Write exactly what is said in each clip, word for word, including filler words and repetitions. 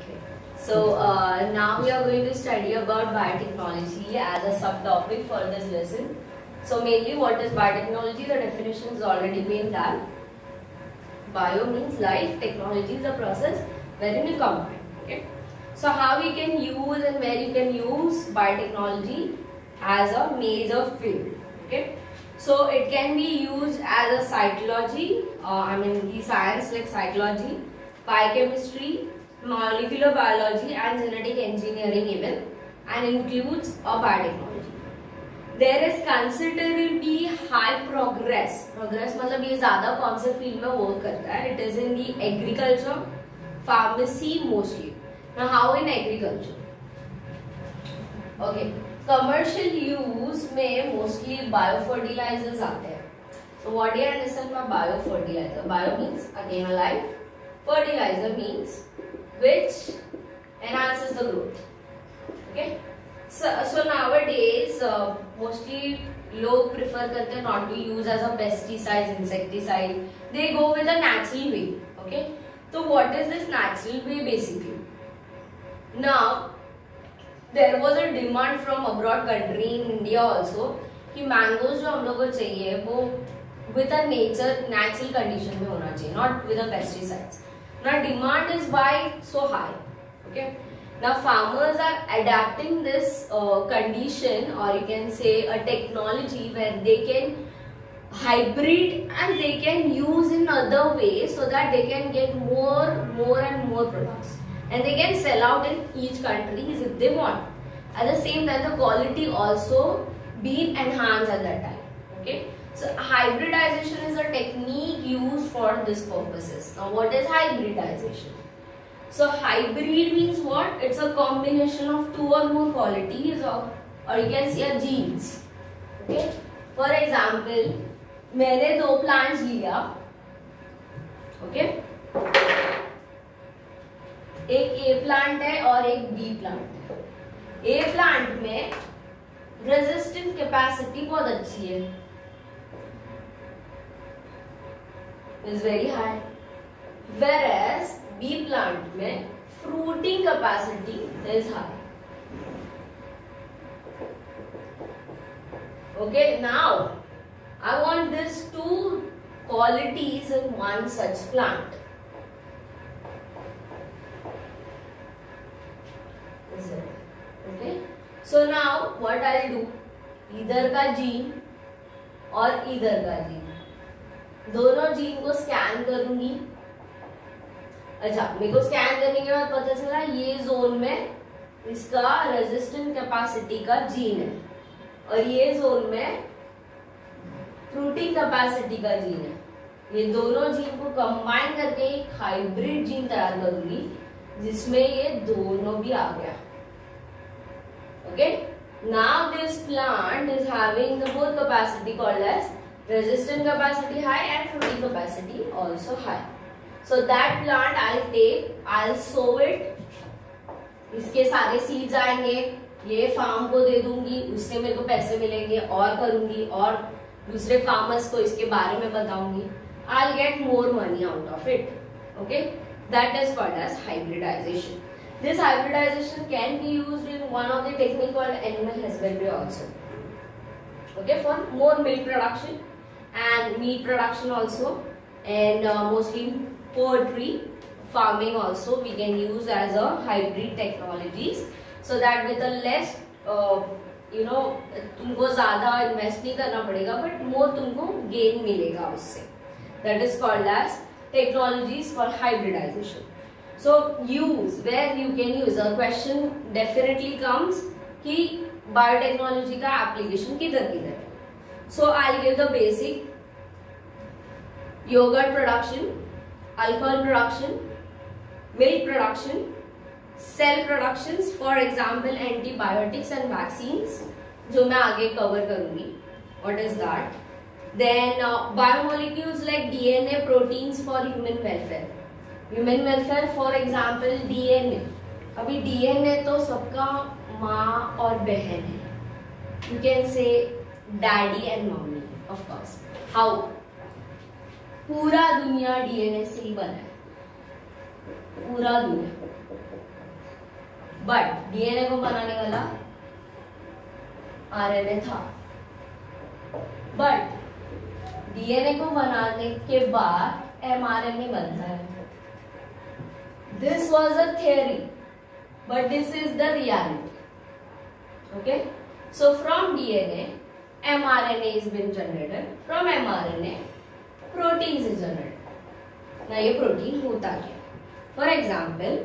Okay. So uh, now we are going to study about biotechnology as a subtopic for this lesson. So mainly, what is biotechnology? The definition has already been done. Bio means life, technology is a process wherein you combine. Okay. So how we can use and where you can use biotechnology as a major field. Okay. So it can be used as a cytology, uh, I mean the science like cytology, biochemistry, molecular biology and genetic engineering even, and includes a biotechnology. There is considerably high progress. Progress मतलब ये ज़्यादा कौन से field में work करता है? It is in the agriculture, pharmacy mostly. Now how in agriculture? Okay. Commercial use में mostly biofertilizers आते हैं. So what do you understand by biofertilizer? Bio means again alive. Fertilizer means which enhances the growth. Okay. So, so nowadays uh, mostly लोग prefer करते हैं not to use as a pesticide, insecticide. They go with a natural way. Okay. So what is this natural way basically? Now there was a demand from abroad country in India also कि mangoes जो हम लोग को चाहिए वो with a nature natural condition में होना चाहिए, not with a pesticides. Now demand is why so high. Okay. Now farmers are adapting this uh, condition, or you can say a technology where they can hybrid and they can use in other ways so that they can get more, more and more products. And they can sell out in each country if they want. At the same time, the quality also being enhanced at that time. Okay. So hybridization is a technique used for this purposes. Now what is hybridization? So hybrid means what? It's a combination of two or more qualities, or, or you can say genes. Okay. For example, मैंने दो plants लिया. Okay. एक A plant है और एक B plant है. A plant में resistant capacity बहुत अच्छी है, is very high, whereas B plant में fruiting capacity is high. Okay, now I want these two qualities in one such plant. Okay, so now what I'll do, इधर का gene और इधर का जीन, दोनों जीन को स्कैन करूंगी. अच्छा, मेरे को स्कैन करने के बाद पता चला ये जोन में इसका रेजिस्टेंट कैपेसिटी का जीन है और ये जोन में फ्रूटिंग कैपेसिटी का जीन है. ये दोनों जीन को कंबाइन करके एक हाइब्रिड जीन तैयार करूंगी जिसमें ये दोनों भी आ गया. Okay, now this plant is having the both capacity called as resistant capacity high and fruiting capacity also high. So that plant I'll take, I'll sow it. इसके सारे seeds आएंगे, ये farm को दे दूंगी, उससे मेरे को पैसे मिलेंगे और करूंगी और दूसरे farmers को इसके बारे में बताऊंगी. I'll get more money out of it. Okay, that is called as hybridization. This hybridization can be used in one of the technique called animal husbandry also. Okay, for more milk production and meat production also, and uh, mostly poultry farming also we can use as a hybrid technologies, so that with a less uh, you know तुमको ज़्यादा invest नहीं करना पड़ेगा but more तुमको gain मिलेगा उससे. That is called as technologies for hybridization. So use, where you can use, a question definitely comes कि biotechnology का application किधर किधर है. So I'll give the basic: yogurt production, alcohol production, milk production, cell productions, for example antibiotics and vaccines, जो मैं आगे cover करूँगी. What is that? Then uh, biomolecules like D N A, proteins for human welfare. Human welfare, for example D N A. अभी D N A तो सबका माँ और बहन है. You can say daddy and mommy, of course. How? पूरा दुनिया D N A से ही बना है. पूरा दुनिया. बट डीएनए को बनाने वाला आरएनए था। बट डीएनए को बनाने के बाद एमआरएनए बनता है। This was a theory but this is the reality. Okay, so from DNA mRNA is been generated, from mRNA proteins is generated। now ये प्रोटीन होता क्या? for example,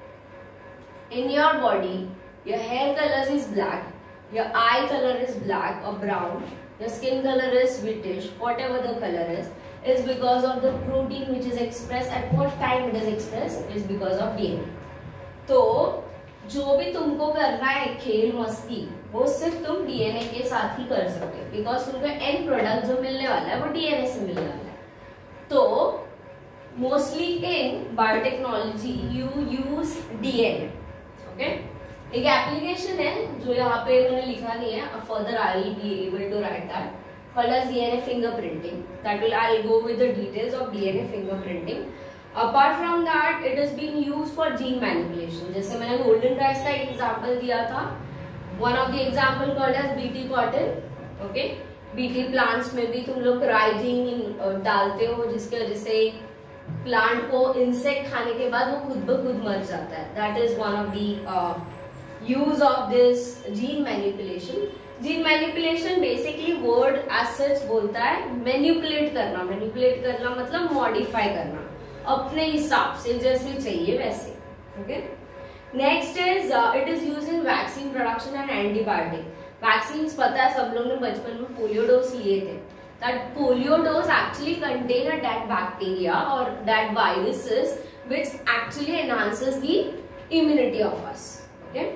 in your body your hair color is black, your eye color is black or brown, your skin color is whitish, whatever the color is is because of the protein which is expressed at what time it is expressed is because of D N A। तो जो भी तुमको करना है खेल मस्ती वो सिर्फ तुम डीएनए के साथ ही कर सकते हो, बिकॉज तुमका एंड प्रोडक्ट जो मिलने वाला है वो डीएनए से मिलने वाला है। तो mostly in biotechnology you use DNA. Okay, एक एप्लीकेशन है जो यहाँ पे मैंने लिखा नहीं है, further I will be able to write that, called as D N A fingerprinting। that will I'll go with the details of D N A fingerprinting। apart from that it is being used for gene manipulation। जैसे मैंने golden rice का example दिया था, one of the example called as B T cotton। Okay, B T plants में भी तुम लोग rising डालते हो जिसके वजह से प्लांट को इंसेक्ट खाने के बाद वो खुद ब खुद मर जाता है। That is one of the use of this gene manipulation. Gene manipulation basically word as such बोलता है मैनिपुलेट करना। मैनिपुलेट करना मतलब मॉडिफाई करना अपने हिसाब से, जैसे चाहिए वैसे। Okay, next is it is used in vaccine production and antibiotic. Vaccine पता है सब लोगों ने बचपन में पोलियो डोज लिए थे। That polio dose actually contain a that bacteria और that viruses which actually enhances the immunity of us. Okay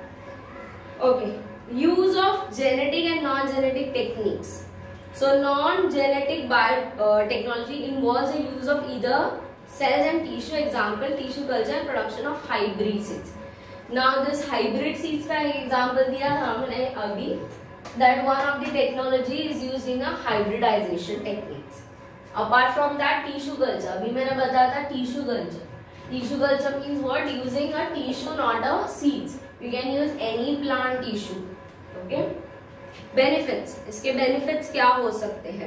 okay use of genetic and non-genetic techniques। so non-genetic biotechnology involves the use of either cells and tissue, example tissue culture and production of hybrid seeds। now this hybrid seeds का example दिया था हमने अभी, that one of the technology is used in a hybridization techniques। apart from that tissue culture, अभी मैंने बताया था tissue culture। tissue culture means what? using a tissue not a seeds। you can use any plant tissue। Okay, benefits, इसके benefits क्या हो सकते हैं?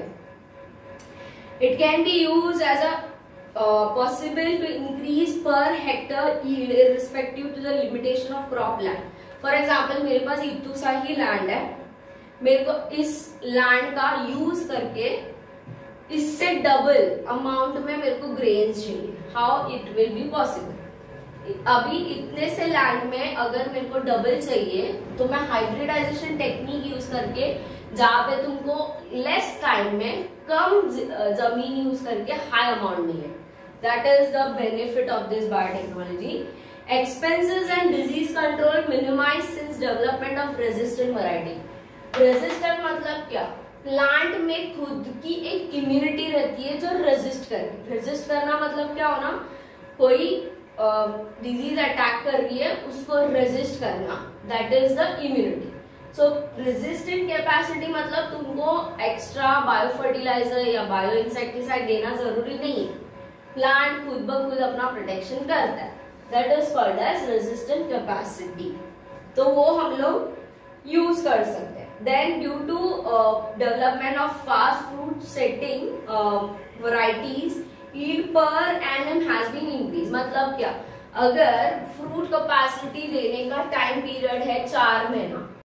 It can be use as a possible to increase per hectare yield irrespective to the limitation of crop land. For example मेरे पास इतू सा ही land है, मेरे को इस लैंड का यूज करके इससे डबल अमाउंट में मेरे को ग्रेन्स चाहिए। How it will be possible? अभी इतने से लैंड में अगर मेरे को डबल चाहिए तो मैं हाइब्रिडाइजेशन टेक्निक यूज करके, जहाँ पे तुमको लेस टाइम में कम जमीन यूज करके हाई अमाउंट मिले। That is the benefit of this biotechnology. Expenses and disease control minimise since development of resistant variety. Resistant मतलब क्या? प्लांट में खुद की एक इम्यूनिटी रहती है जो रेजिस्ट करे। रेजिस्ट करना मतलब क्या होना? कोई डिजीज uh, अटैक कर रही है उसको रेजिस्ट करना, that is the immunity. So resistant capacity मतलब तुमको एक्स्ट्रा बायो फर्टिलाइजर या बायो इंसेक्टिसाइड देना जरूरी नहीं है, प्लांट खुद ब खुद अपना प्रोटेक्शन करता है। That is called as resistant capacity. तो वो हम लोग यूज कर सकते हैं। Then due to development of fast fruit setting varieties yield per annum has been increased। मतलब क्या? अगर फ्रूट कैपेसिटी देने का टाइम पीरियड है चार महीना,